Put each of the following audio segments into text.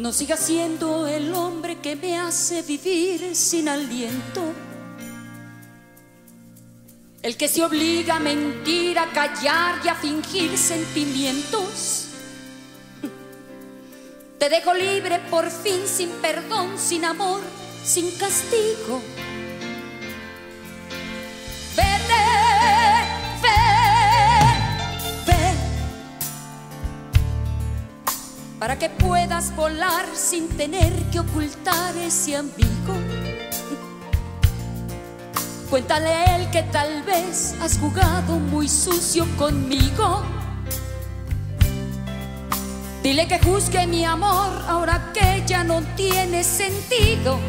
No sigas siendo el hombre que me hace vivir sin aliento, el que se obliga a mentir, a callar y a fingir sentimientos. Te dejo libre por fin, sin perdón, sin amor, sin castigo. Vete, ve, para que puedas volar sin tener que ocultar ese amigo. Cuéntale a él que tal vez has jugado muy sucio conmigo. Dile que juzgue mi amor ahora que ya no tiene sentido.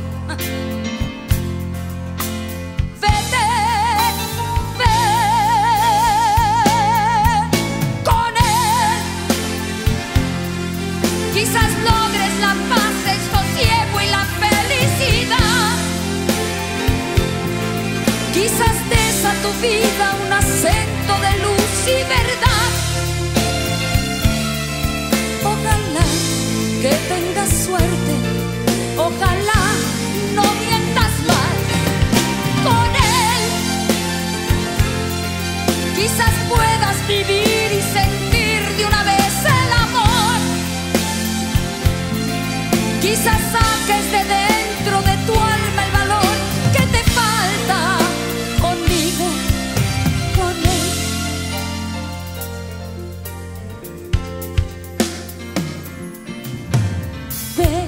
Vete, ve con él. Quizás logres la paz, el sosiego y la felicidad. Quizás des a tu vida un acento de luz y verdad. Ojalá que tengas suerte, ojalá no mientas más con él. Quizás puedas vivir y sentir de una vez el amor. Quizás saques de dentro de tu alma el valor que te falta conmigo, con él. Ve,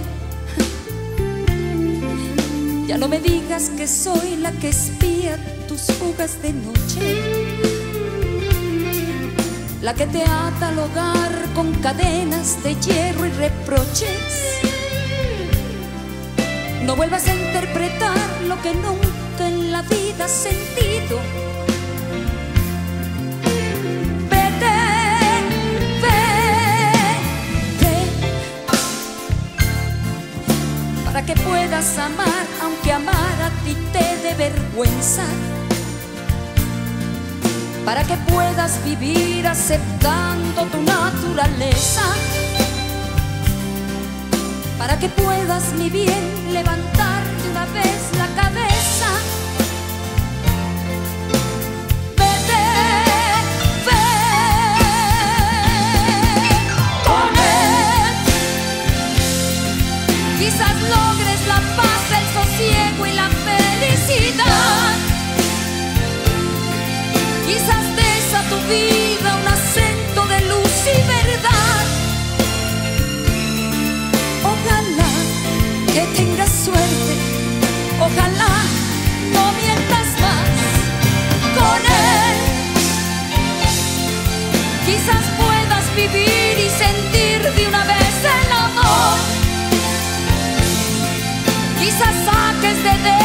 ya no me digas que soy la que espía tus fugas de noche, la que te ata al hogar con cadenas de hierro y reproches. No vuelvas a interpretar lo que nunca en la vida has sentido. Vete, ve, para que puedas amar, aunque amar a ti te dé vergüenza. Para que puedas vivir aceptando tu naturaleza. Para que puedas, mi bien, levantar de una vez la cabeza. Vete, ve con él. Quizás logres la paz, el sosiego y la felicidad. Quizás des a tu vida un acento de luz y verdad. Ojalá que tengas suerte, ojalá no mientas más con él. Quizás puedas vivir y sentir de una vez el amor. Quizás saques de